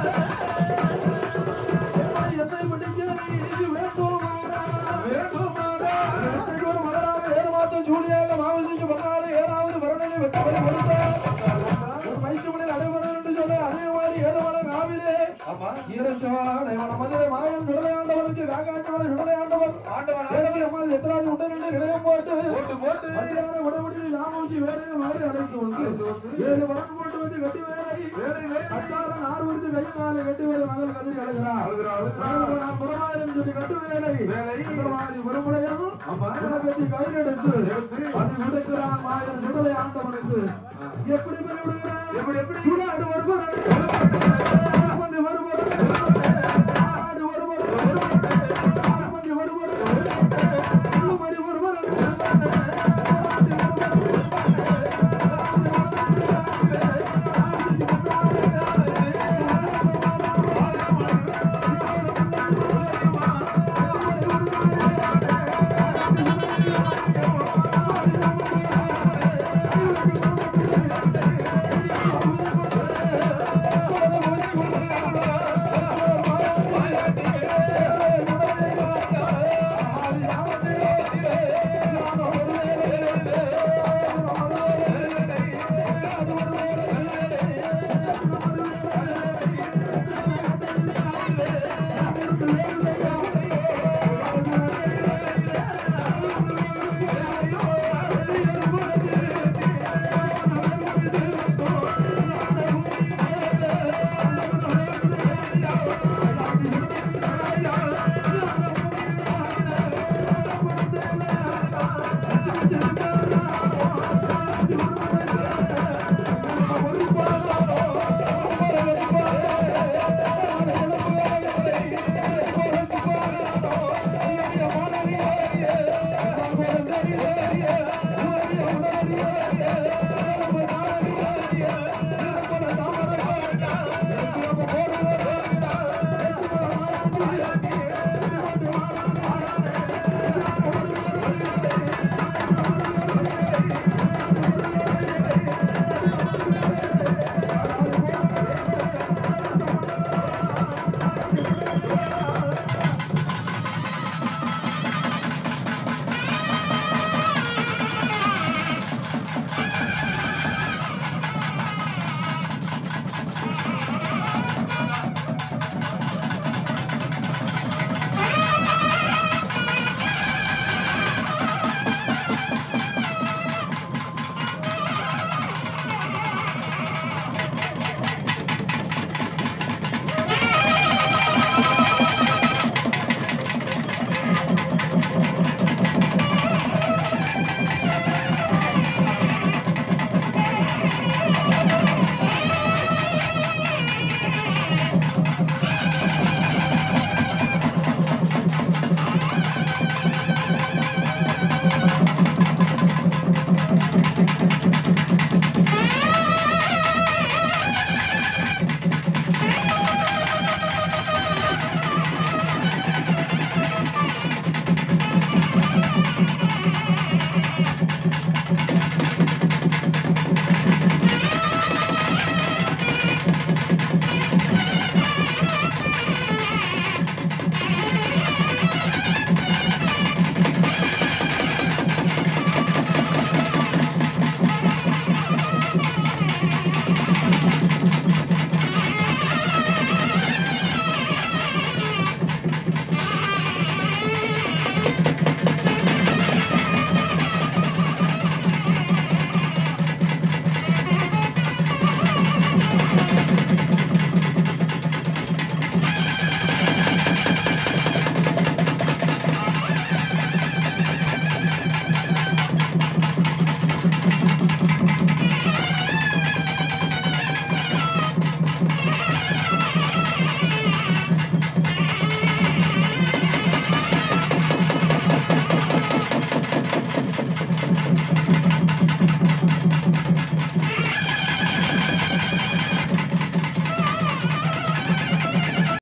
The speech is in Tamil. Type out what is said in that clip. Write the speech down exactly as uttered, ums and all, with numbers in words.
ஜூலியாக மாவசிக்கு பதினாறு ஏழாவது வருடனை வெட்டவரை கொடுத்த மைசூரில் நடைபெறும் என்று சொல்ல அதே மாதிரி ஏதமான காவிலே ஈரச்சாடை மதுரை மாயன் விடலையாண்டவனுக்கு காக்காச்சவனை விடலையாண்டவர் அம்மாள் எத்தனாவது உடனே நிலையம் போட்டு மத்தியான விடமுடியில் யாமூச்சி வேலையை மாறி அழைத்து வந்து ஏழு வரன் போட்டு வந்து கட்டி வேலை அத்தாரன் ஆறு வருது கை மாலை கட்டி வேலை மகள் கதிரி அழுகிறார் புறமாயிரம் சொல்லி கட்டு வேலை ஒருமுறையும் கட்டி கையிலெடுத்து அது விடுக்கிறான் மாயன் விடலை ஆண்டவனுக்கு எப்படி விடுகிறான் சுடாடு வருவார்